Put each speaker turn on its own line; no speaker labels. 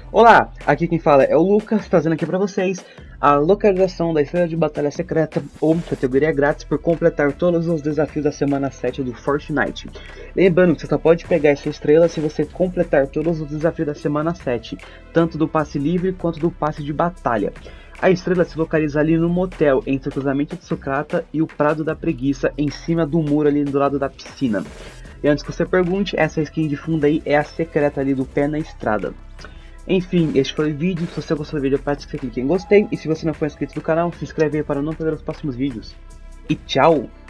Olá, aqui quem fala é o Lucas, trazendo aqui para vocês a localização da Estrela de Batalha Secreta, ou categoria grátis, por completar todos os desafios da semana 7 do Fortnite. Lembrando que você só pode pegar essa estrela se você completar todos os desafios da semana 7, tanto do passe livre quanto do passe de batalha. A estrela se localiza ali no motel, entre o cruzamento de Sucata e o Prado da Preguiça, em cima do muro ali do lado da piscina. E antes que você pergunte, essa skin de fundo aí é a secreta ali do Pé na Estrada. Enfim, este foi o vídeo. Se você gostou do vídeo, peço que você clique em gostei. E se você não for inscrito no canal, se inscreve aí para não perder os próximos vídeos. E tchau!